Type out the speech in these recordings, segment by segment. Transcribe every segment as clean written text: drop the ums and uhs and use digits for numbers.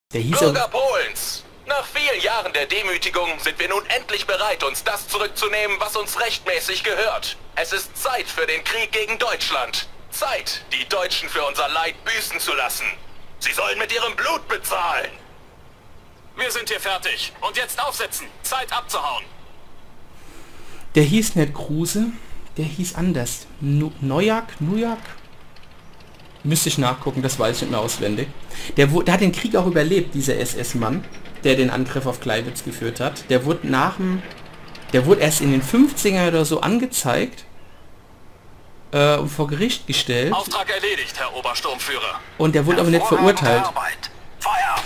Der hieß Bürger Polens! Nach vielen Jahren der Demütigung sind wir nun endlich bereit, uns das zurückzunehmen, was uns rechtmäßig gehört. Es ist Zeit für den Krieg gegen Deutschland. Zeit, die Deutschen für unser Leid büßen zu lassen. Sie sollen mit ihrem Blut bezahlen. Wir sind hier fertig. Und jetzt aufsetzen. Zeit abzuhauen. Der hieß nicht Kruse, der hieß anders. Nojak? Müsste ich nachgucken, das weiß ich nicht mehr auswendig. Der hat den Krieg auch überlebt, dieser SS-Mann, der den Angriff auf Gleiwitz geführt hat. Der wurde erst in den 50ern oder so angezeigt und vor Gericht gestellt. Auftrag erledigt, Herr Obersturmführer. Und der wurde aber nicht verurteilt. Feuer!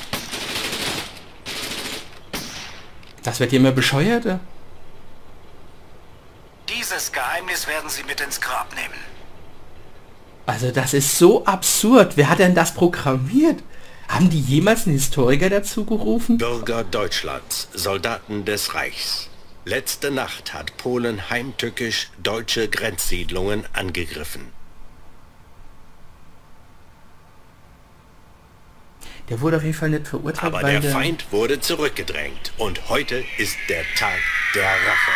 Das wird hier immer bescheuerter. Dieses Geheimnis werden Sie mit ins Grab nehmen. Also das ist so absurd. Wer hat denn das programmiert? Haben die jemals einen Historiker dazu gerufen? Bürger Deutschlands, Soldaten des Reichs. Letzte Nacht hat Polen heimtückisch deutsche Grenzsiedlungen angegriffen. Der wurde auf jeden Fall nicht verurteilt, Aber weil der Feind wurde zurückgedrängt und heute ist der Tag der Rache.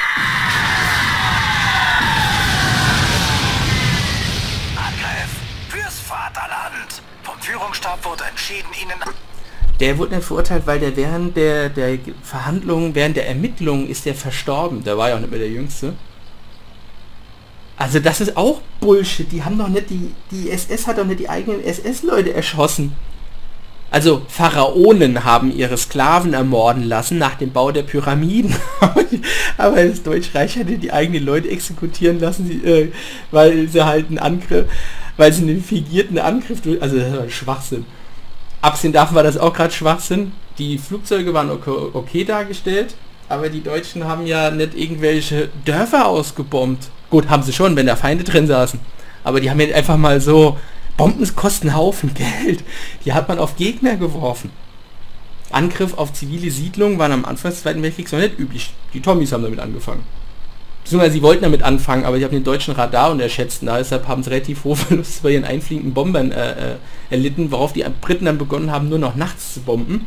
Angriff fürs Vaterland. Vom Führungsstab wurde entschieden, Ihnen... Der wurde nicht verurteilt, weil der während der Verhandlungen, während der Ermittlungen ist der verstorben. Der war ja auch nicht mehr der Jüngste. Also das ist auch Bullshit. Die haben doch nicht die SS hat doch nicht die eigenen SS-Leute erschossen. Also Pharaonen haben ihre Sklaven ermorden lassen nach dem Bau der Pyramiden. Aber das Deutschreich hatte die eigenen Leute exekutieren lassen, weil sie halt einen fingierten Angriff durch... Also das war Schwachsinn. Abgesehen davon war das auch gerade Schwachsinn. Die Flugzeuge waren okay dargestellt, aber die Deutschen haben ja nicht irgendwelche Dörfer ausgebombt. Gut, haben sie schon, wenn da Feinde drin saßen. Aber die haben ja einfach mal so... Bomben kosten einen Haufen Geld. Die hat man auf Gegner geworfen. Angriff auf zivile Siedlungen waren am Anfang des Zweiten Weltkriegs noch nicht üblich. Die Tommies haben damit angefangen. Beziehungsweise sie wollten damit anfangen, aber sie haben den deutschen Radar unterschätzt. Und deshalb haben sie relativ hohe Verluste bei ihren einfliegenden Bombern erlitten, worauf die Briten dann begonnen haben, nur noch nachts zu bomben.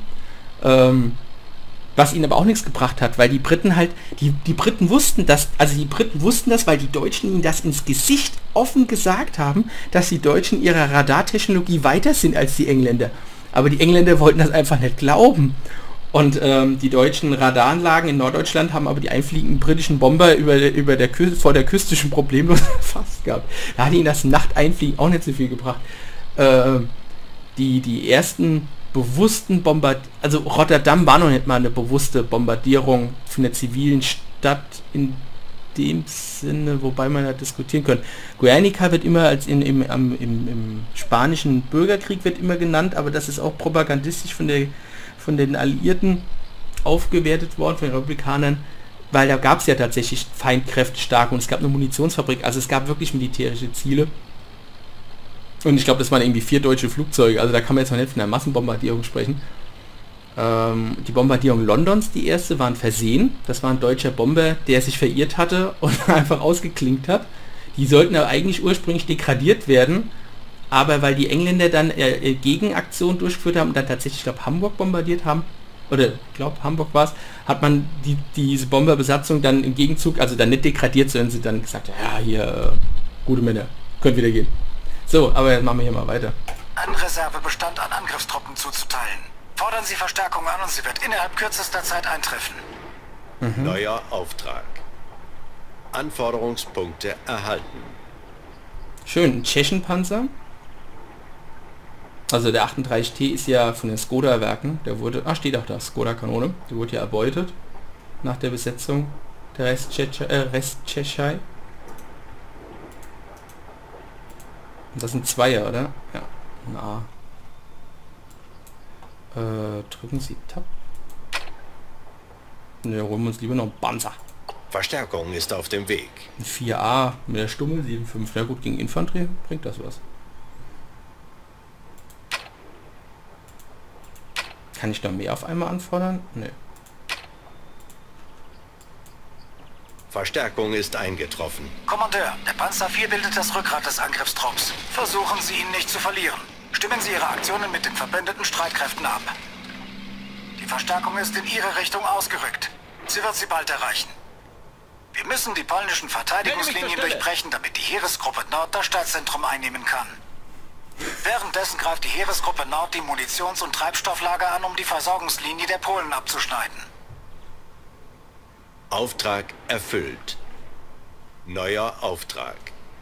Was ihnen aber auch nichts gebracht hat, weil die Briten halt, die Briten wussten das, weil die Deutschen ihnen das ins Gesicht offen gesagt haben, dass die Deutschen ihrer Radartechnologie weiter sind als die Engländer. Aber die Engländer wollten das einfach nicht glauben. Und die deutschen Radaranlagen in Norddeutschland haben aber die einfliegenden britischen Bomber vor der Küste schon problemlos erfasst gehabt. Da hat ihnen das Nachteinfliegen auch nicht so viel gebracht. Die ersten bewussten also Rotterdam war noch nicht mal eine bewusste Bombardierung von der zivilen Stadt in dem Sinne, wobei man da diskutieren kann. Guernica wird immer als im spanischen Bürgerkrieg wird immer genannt, aber das ist auch propagandistisch von den Alliierten aufgewertet worden, von den Republikanern, weil da gab es ja tatsächlich Feindkräfte stark und es gab eine Munitionsfabrik, also es gab wirklich militärische Ziele. Und ich glaube, das waren irgendwie 4 deutsche Flugzeuge, also da kann man jetzt noch nicht von einer Massenbombardierung sprechen. Die Bombardierung Londons, die erste, war ein Versehen. Das war ein deutscher Bomber, der sich verirrt hatte und einfach ausgeklinkt hat. Die sollten aber eigentlich ursprünglich degradiert werden, aber weil die Engländer dann Gegenaktion durchgeführt haben und dann tatsächlich, ich glaube, Hamburg bombardiert haben, oder ich glaube, Hamburg war es, hat man diese Bomberbesatzung dann im Gegenzug, also dann nicht degradiert, sondern sie dann gesagt, ja, hier, gute Männer, könnt wieder gehen. So, aber jetzt machen wir hier mal weiter. An Reservebestand an Angriffstruppen zuzuteilen. Fordern Sie Verstärkung an und sie wird innerhalb kürzester Zeit eintreffen. Neuer Auftrag. Anforderungspunkte erhalten. Schön, ein Tschechenpanzer. Also der 38T ist ja von den Skoda-Werken. Der wurde, steht auch da, Skoda-Kanone. Die wurde ja erbeutet nach der Besetzung der Resttschechei. Das sind Zweier, oder? Ja. Na. Drücken Sie Tab. Ne, holen wir uns lieber noch einen Panzer. Verstärkung ist auf dem Weg. Ein 4A mit der Stummel 7,5. Na gut, gegen Infanterie bringt das was. Kann ich da mehr auf einmal anfordern? Ne. Verstärkung ist eingetroffen. Kommandeur, der Panzer IV bildet das Rückgrat des Angriffstrupps. Versuchen Sie ihn nicht zu verlieren. Stimmen Sie Ihre Aktionen mit den verbündeten Streitkräften ab. Verstärkung ist in Ihre Richtung ausgerückt. Sie wird sie bald erreichen. Wir müssen die polnischen Verteidigungslinien durchbrechen, damit die Heeresgruppe Nord das Stadtzentrum einnehmen kann. Währenddessen greift die Heeresgruppe Nord die Munitions- und Treibstofflager an, um die Versorgungslinie der Polen abzuschneiden. Auftrag erfüllt. Neuer Auftrag.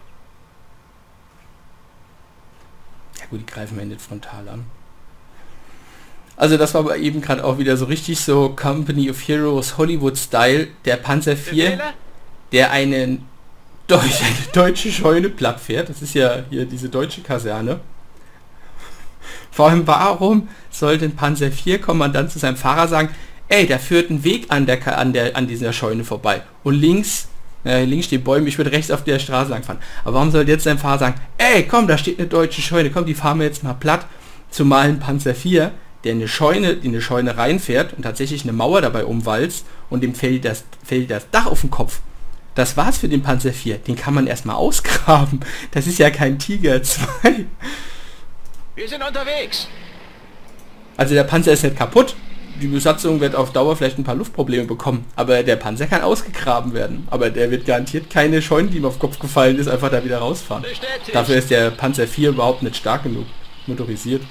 Ja gut, die greifen wir nicht frontal an. Also das war aber eben gerade auch wieder so richtig so Company of Heroes Hollywood-Style. Der Panzer IV, der eine deutsche Scheune platt fährt. Das ist ja hier diese deutsche Kaserne. Vor allem, warum sollte ein Panzer IV-Kommandant zu seinem Fahrer sagen, ey, da führt ein Weg an dieser Scheune vorbei. Und links stehen Bäume, ich würde rechts auf der Straße langfahren. Aber warum sollte jetzt sein Fahrer sagen, ey, komm, da steht eine deutsche Scheune, komm, die fahren wir jetzt mal platt. Zumal ein Panzer IV, der in eine Scheune reinfährt und tatsächlich eine Mauer dabei umwalzt und dem fällt das Dach auf den Kopf. Das war's für den Panzer IV. Den kann man erstmal ausgraben. Das ist ja kein Tiger 2. Wir sind unterwegs. Also der Panzer ist nicht kaputt. Die Besatzung wird auf Dauer vielleicht ein paar Luftprobleme bekommen. Aber der Panzer kann ausgegraben werden. Aber der wird garantiert keine Scheune, die ihm auf den Kopf gefallen ist, einfach da wieder rausfahren. Bestätigt. Dafür ist der Panzer IV überhaupt nicht stark genug motorisiert.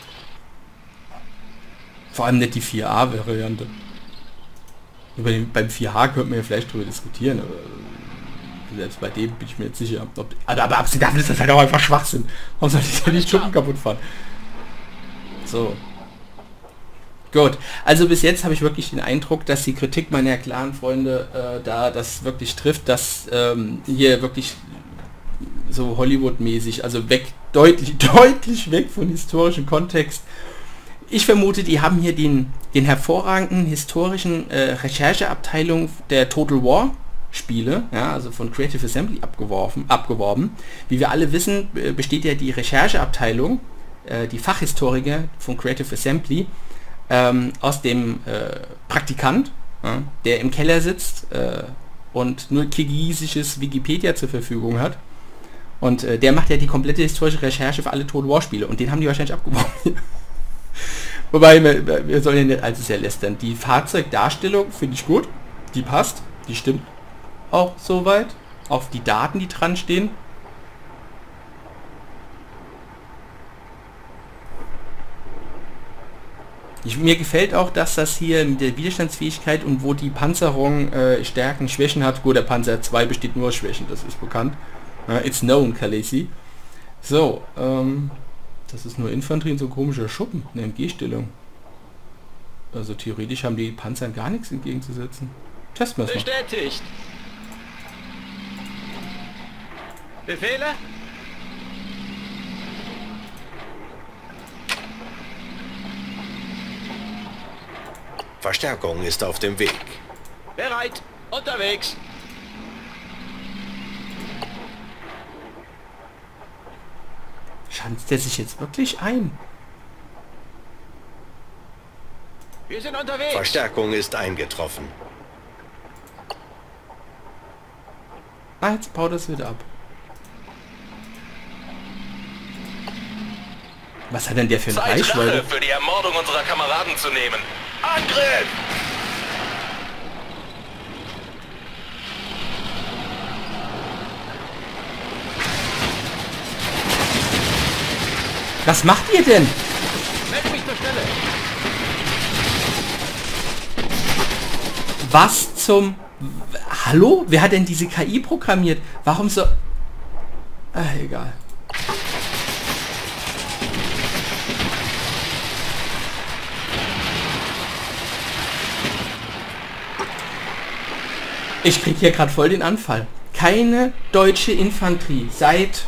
Vor allem nicht die 4A-Variante. Beim 4H könnte man ja vielleicht drüber diskutieren, aber selbst bei dem bin ich mir jetzt sicher. Aber abgesehen davon ist das halt auch einfach Schwachsinn. Warum soll ich ja die Schuppen kaputt fahren? So. Gut. Also bis jetzt habe ich wirklich den Eindruck, dass die Kritik meiner klaren Freunde da das wirklich trifft, dass hier wirklich so Hollywood-mäßig, also deutlich weg von historischem Kontext. Ich vermute, die haben hier den hervorragenden historischen Rechercheabteilung der Total War Spiele, ja, also von Creative Assembly abgeworben. Wie wir alle wissen, besteht ja die Rechercheabteilung, die Fachhistoriker von Creative Assembly, aus dem Praktikant, der im Keller sitzt und nur kirgisisches Wikipedia zur Verfügung hat. Und der macht ja die komplette historische Recherche für alle Total War Spiele und den haben die wahrscheinlich abgeworben. Wobei, wir sollen ja nicht allzu sehr lästern. Die Fahrzeugdarstellung finde ich gut. Die passt. Die stimmt auch soweit. Auch die Daten, die dran stehen. Mir gefällt auch, dass das hier mit der Widerstandsfähigkeit und wo die Panzerung Stärken, Schwächen hat. Gut, der Panzer 2 besteht nur aus Schwächen, das ist bekannt. It's known, Khaleesi. So, das ist nur Infanterie und so ein komischer Schuppen, eine MG-Stellung. Also theoretisch haben die Panzern gar nichts entgegenzusetzen. Testen wir es mal. Bestätigt. Befehle? Verstärkung ist auf dem Weg. Bereit. Unterwegs. Schanzt der sich jetzt wirklich ein? Wir sind unterwegs. Verstärkung ist eingetroffen. Ah, jetzt baut es wieder ab. Was hat denn der für eine Zeit, Reichweite? Rache für die Ermordung unserer Kameraden zu nehmen. Angriff! Was macht ihr denn? Melde mich zur Stelle. Was zum... Hallo? Wer hat denn diese KI programmiert? Warum so... egal. Ich krieg hier gerade voll den Anfall. Keine deutsche Infanterie seit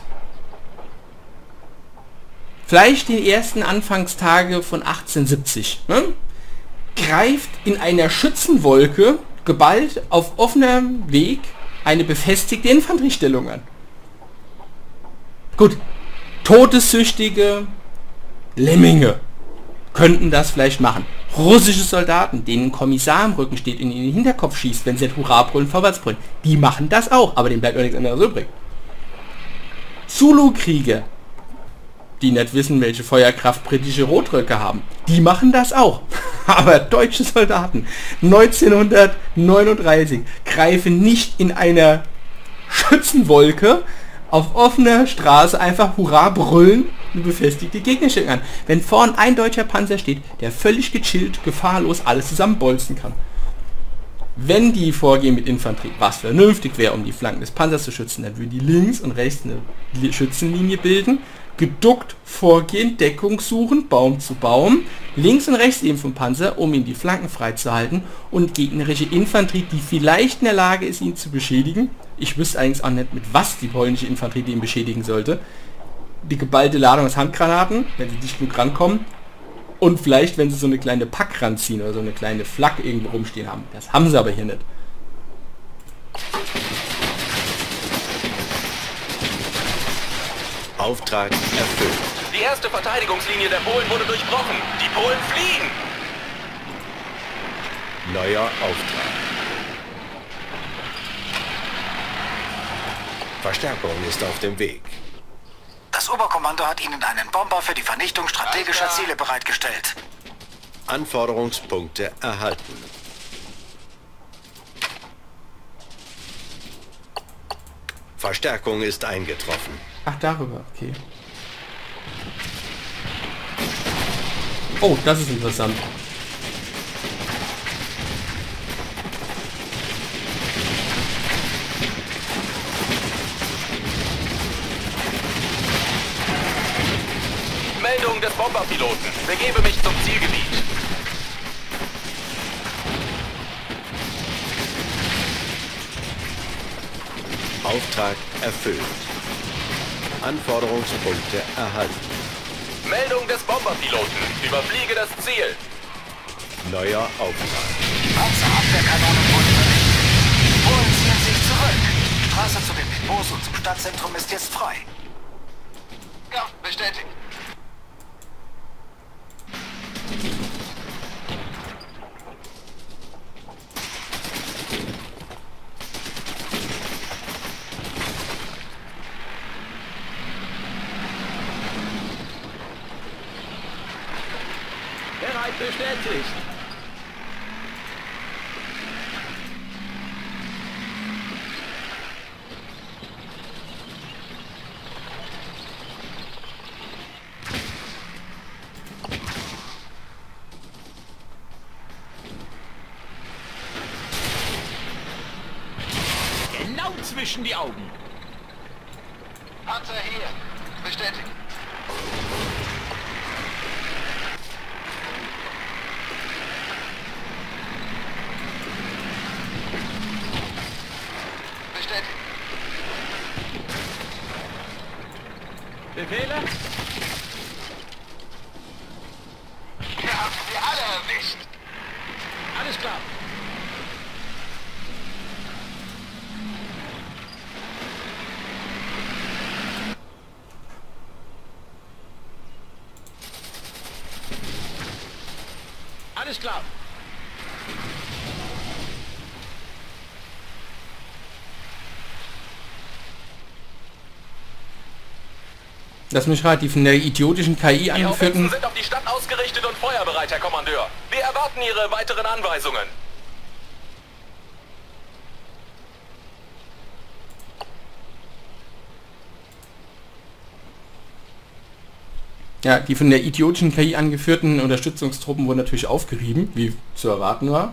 vielleicht den ersten Anfangstage von 1870, ne, greift in einer Schützenwolke geballt auf offenem Weg eine befestigte Infanteriestellung an. Gut, todessüchtige Lemminge könnten das vielleicht machen. Russische Soldaten, denen ein Kommissar im Rücken steht und in den Hinterkopf schießt, wenn sie nicht Hurra brüllen, vorwärts brüllen, die machen das auch, aber denen bleibt auch nichts anderes übrig. Zulu-Kriege, die nicht wissen, welche Feuerkraft britische Rotröcke haben. Die machen das auch. Aber deutsche Soldaten 1939 greifen nicht in einer Schützenwolke auf offener Straße einfach Hurra brüllen eine befestigte Gegnerstellung an. Wenn vorn ein deutscher Panzer steht, der völlig gechillt, gefahrlos alles zusammenbolzen kann. Wenn die vorgehen mit Infanterie, was vernünftig wäre, um die Flanken des Panzers zu schützen, dann würden die links und rechts eine Schützenlinie bilden, geduckt vorgehen, Deckung suchen, Baum zu Baum, links und rechts eben vom Panzer, um ihn die Flanken freizuhalten und gegnerische Infanterie, die vielleicht in der Lage ist, ihn zu beschädigen. Ich wüsste eigentlich auch nicht, mit was die polnische Infanterie den beschädigen sollte. Die geballte Ladung aus Handgranaten, wenn sie dicht genug rankommen. Und vielleicht, wenn sie so eine kleine Pack ranziehen oder so eine kleine Flak irgendwo rumstehen haben. Das haben sie aber hier nicht. Auftrag erfüllt. Die erste Verteidigungslinie der Polen wurde durchbrochen. Die Polen fliehen! Neuer Auftrag. Verstärkung ist auf dem Weg. Das Oberkommando hat Ihnen einen Bomber für die Vernichtung strategischer Ziele bereitgestellt. Anforderungspunkte erhalten. Verstärkung ist eingetroffen. Ach, darüber, okay. Oh, das ist interessant. Meldung des Bomberpiloten. Begebe mich zum Zielgebiet. Auftrag erfüllt. Anforderungspunkte erhalten. Meldung des Bomberpiloten. Überfliege das Ziel. Neuer Auftrag. Panzerabwehrkanonen wurden vernichtet. Die Polen ziehen sich zurück. Die Straße zu den Depots und zum Stadtzentrum ist jetzt frei. Ja, bestätigt. Bereit bestätigt. Genau zwischen die Augen. Panzer hier. Bestätigt. Bestätigt. Befehle? Wir haben sie alle erwischt. Alles klar. Alles klar. Das mich relativ in der idiotischen KI Die Offensiven angeführten... sind auf die Stadt ausgerichtet und feuerbereit, Herr Kommandeur. Wir erwarten Ihre weiteren Anweisungen. Ja, die von der idiotischen KI angeführten Unterstützungstruppen wurden natürlich aufgerieben, wie zu erwarten war.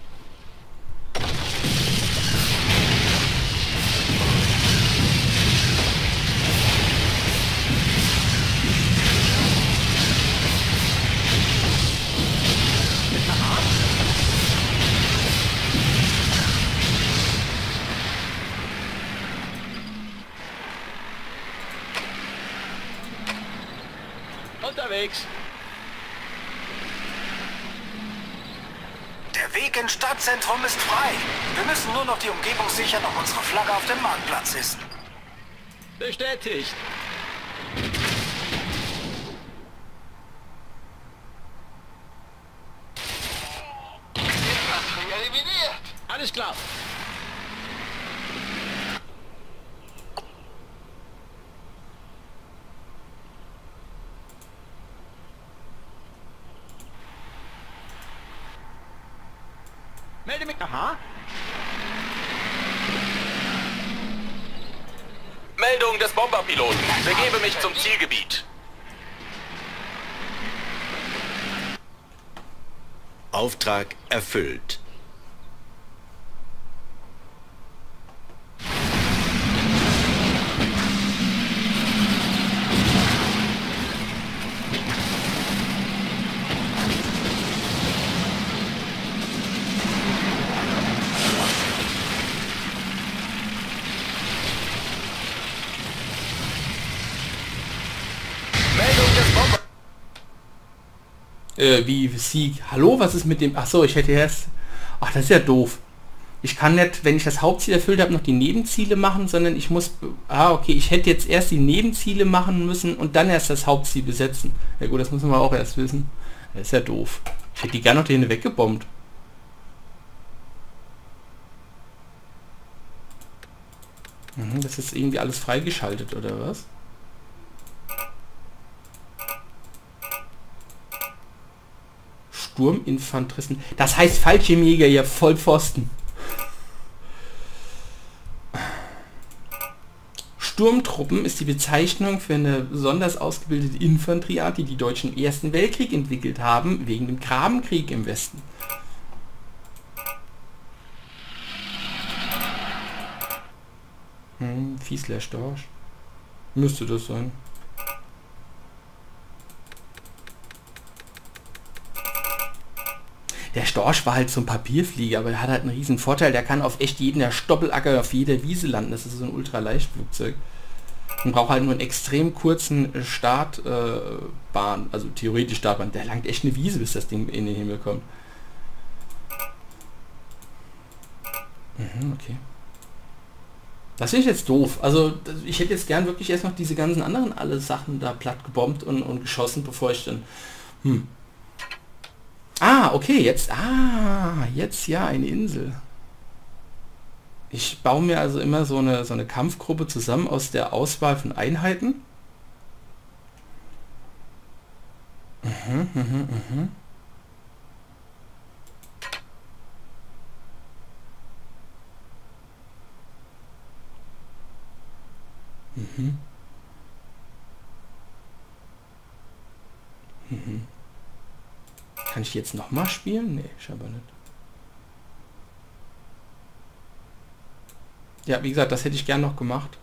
Unterwegs. Der Weg ins Stadtzentrum ist frei. Wir müssen nur noch die Umgebung sichern und unsere Flagge auf dem Marktplatz hissen. Bestätigt. Infanterie eliminiert. Alles klar. Melde mich. Aha. Meldung des Bomberpiloten. Begebe mich zum Zielgebiet. Auftrag erfüllt. Wie Sieg. Hallo, was ist mit dem... Ach so, ich hätte erst... Ach, das ist ja doof. Ich kann nicht, wenn ich das Hauptziel erfüllt habe, noch die Nebenziele machen, sondern ich muss... Ah, okay, ich hätte jetzt erst die Nebenziele machen müssen und dann erst das Hauptziel besetzen. Ja gut, das müssen wir auch erst wissen. Das ist ja doof. Ich hätte die gerne noch dahin weggebombt. Das ist irgendwie alles freigeschaltet, oder was? Sturminfanteristen. Das heißt Fallschirmjäger, ja, Vollpfosten. Sturmtruppen ist die Bezeichnung für eine besonders ausgebildete Infanterieart, die die Deutschen im Ersten Weltkrieg entwickelt haben, wegen dem Grabenkrieg im Westen. Fiesler Storch. Müsste das sein. Der Storch war halt so ein Papierflieger, aber der hat halt einen riesen Vorteil. Der kann auf echt jedem der Stoppelacker, auf jeder Wiese landen. Das ist so ein Ultraleichtflugzeug. Man braucht halt nur einen extrem kurzen Startbahn, also theoretisch Startbahn. Der langt echt eine Wiese, bis das Ding in den Himmel kommt. Okay. Das finde ich jetzt doof. Also ich hätte jetzt gern wirklich erst noch diese ganzen anderen alle Sachen da platt gebombt und geschossen, bevor ich dann... Ah, okay, jetzt... Ah, jetzt ja, eine Insel. Ich baue mir also immer so eine Kampfgruppe zusammen aus der Auswahl von Einheiten. Kann ich jetzt noch mal spielen? Nee, scheinbar nicht. Ja, wie gesagt, das hätte ich gern noch gemacht.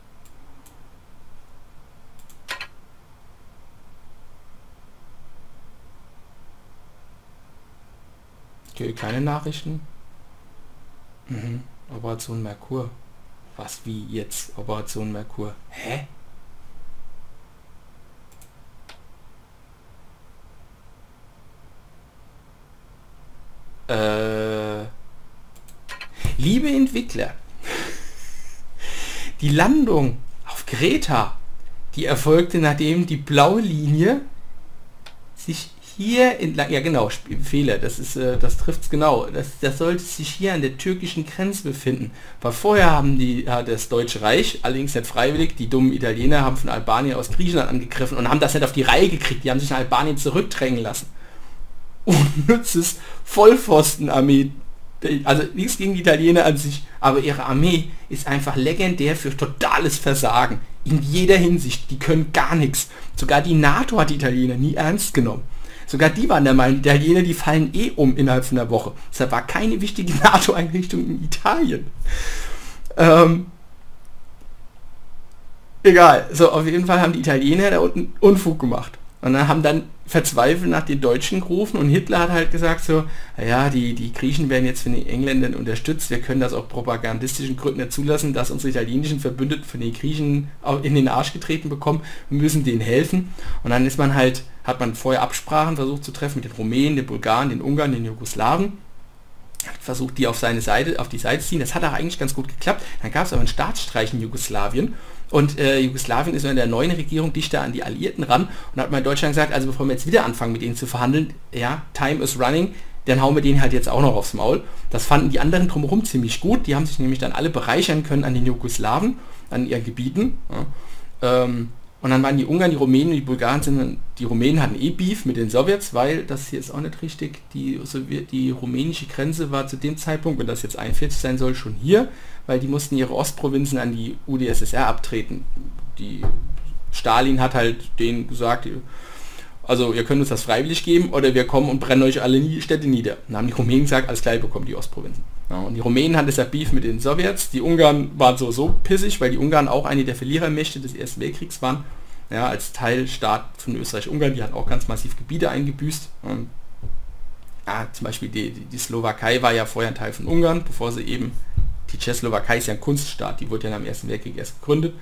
Okay, keine Nachrichten. Operation Merkur. Was, wie jetzt? Operation Merkur. Hä? Liebe Entwickler, die Landung auf Greta, die erfolgte, nachdem die blaue Linie sich hier entlang, ja genau, Fehler, das trifft es genau, das sollte sich hier an der türkischen Grenze befinden, weil vorher haben das Deutsche Reich, allerdings nicht freiwillig, die dummen Italiener haben von Albanien aus Griechenland angegriffen und haben das nicht auf die Reihe gekriegt, die haben sich nach Albanien zurückdrängen lassen. Unnützes Vollpfostenarmee. Also nichts gegen die Italiener an sich, aber ihre Armee ist einfach legendär für totales Versagen. In jeder Hinsicht. Die können gar nichts. Sogar die NATO hat die Italiener nie ernst genommen. Sogar die waren der Meinung, die Italiener, die fallen eh um innerhalb von einer Woche. Deshalb war keine wichtige NATO-Einrichtung in Italien. Egal. So, auf jeden Fall haben die Italiener da unten Unfug gemacht. Und dann haben dann verzweifelt nach den Deutschen gerufen und Hitler hat halt gesagt so, ja, die Griechen werden jetzt von den Engländern unterstützt, wir können das auch propagandistischen Gründen nicht zulassen, dass unsere italienischen Verbündeten von den Griechen in den Arsch getreten bekommen, wir müssen denen helfen. Und dann hat man vorher Absprachen versucht zu treffen mit den Rumänen, den Bulgaren, den Ungarn, den Jugoslawen, hat versucht, die auf die Seite zu ziehen, das hat auch eigentlich ganz gut geklappt. Dann gab es aber einen Staatsstreich in Jugoslawien. Und Jugoslawien ist in der neuen Regierung dichter an die Alliierten ran und hat mal in Deutschland gesagt, also bevor wir jetzt wieder anfangen mit denen zu verhandeln, ja, time is running, dann hauen wir denen halt jetzt auch noch aufs Maul. Das fanden die anderen drumherum ziemlich gut, die haben sich nämlich dann alle bereichern können an den Jugoslawen, an ihren Gebieten. Ja. Und dann waren die Ungarn, die Rumänen und die Bulgaren die Rumänen hatten Beef mit den Sowjets, weil, das hier ist auch nicht richtig, die rumänische Grenze war zu dem Zeitpunkt, wenn das jetzt 41 sein soll, schon hier, weil die mussten ihre Ostprovinzen an die UdSSR abtreten. Stalin hat halt denen gesagt, also ihr könnt uns das freiwillig geben oder wir kommen und brennen euch alle Städte nieder. Dann haben die Rumänen gesagt, alles klar, bekommen die Ostprovinzen. Ja, und die Rumänen hatten deshalb Beef mit den Sowjets, die Ungarn waren so pissig, weil die Ungarn auch eine der Verlierermächte des Ersten Weltkriegs waren, ja, als Teilstaat von Österreich-Ungarn, die hat auch ganz massiv Gebiete eingebüßt. Zum Beispiel die Slowakei war ja vorher ein Teil von Ungarn, bevor sie eben, die Tschechoslowakei ist ja ein Kunststaat, die wurde ja nach dem Ersten Weltkrieg erst gegründet.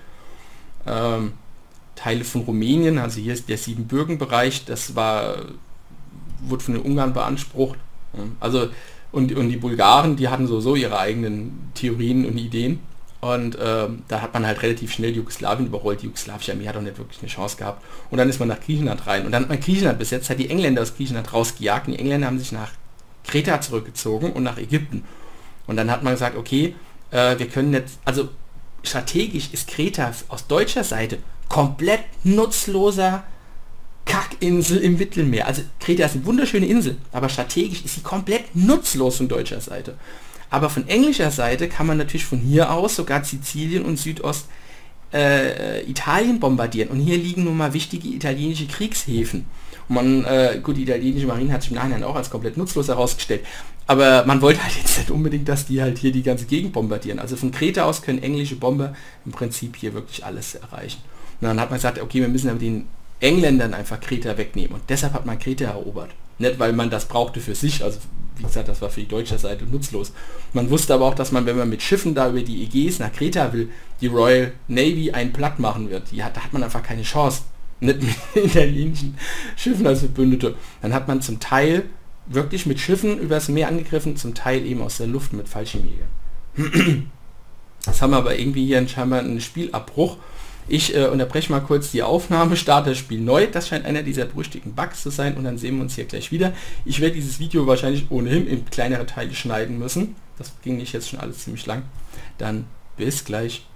Teile von Rumänien, also hier ist der Siebenbürgenbereich, das wurde von den Ungarn beansprucht. Also und die Bulgaren, die hatten so ihre eigenen Theorien und Ideen. Und da hat man halt relativ schnell Jugoslawien überrollt. Die jugoslawische Armee hat auch nicht wirklich eine Chance gehabt. Und dann ist man nach Griechenland rein. Und dann hat man Griechenland besetzt, hat die Engländer aus Griechenland rausgejagt. Und die Engländer haben sich nach Kreta zurückgezogen und nach Ägypten. Und dann hat man gesagt, okay, wir können nicht, also strategisch ist Kreta aus deutscher Seite komplett nutzloser Kackinsel im Mittelmeer. Also Kreta ist eine wunderschöne Insel, aber strategisch ist sie komplett nutzlos von deutscher Seite. Aber von englischer Seite kann man natürlich von hier aus sogar Sizilien und Südost Italien bombardieren. Und hier liegen nun mal wichtige italienische Kriegshäfen. Und gut, die italienische Marine hat sich im Nachhinein auch als komplett nutzlos herausgestellt. Aber man wollte halt jetzt nicht unbedingt, dass die halt hier die ganze Gegend bombardieren. Also von Kreta aus können englische Bomber im Prinzip hier wirklich alles erreichen. Und dann hat man gesagt, okay, wir müssen aber den Engländern einfach Kreta wegnehmen. Und deshalb hat man Kreta erobert. Nicht, weil man das brauchte für sich, also wie gesagt, das war für die deutsche Seite nutzlos. Man wusste aber auch, dass man, wenn man mit Schiffen da über die Ägäis nach Kreta will, die Royal Navy einen platt machen wird. Da hat man einfach keine Chance. Nicht mit italienischen Schiffen als Verbündete. Dann hat man zum Teil wirklich mit Schiffen übers Meer angegriffen, zum Teil eben aus der Luft mit Fallschirmjägern. Das haben wir aber irgendwie hier scheinbar einen Spielabbruch. Ich unterbreche mal kurz die Aufnahme, starte das Spiel neu. Das scheint einer dieser berüchtigten Bugs zu sein und dann sehen wir uns hier gleich wieder. Ich werde dieses Video wahrscheinlich ohnehin in kleinere Teile schneiden müssen. Das ging nicht jetzt schon alles ziemlich lang. Dann bis gleich.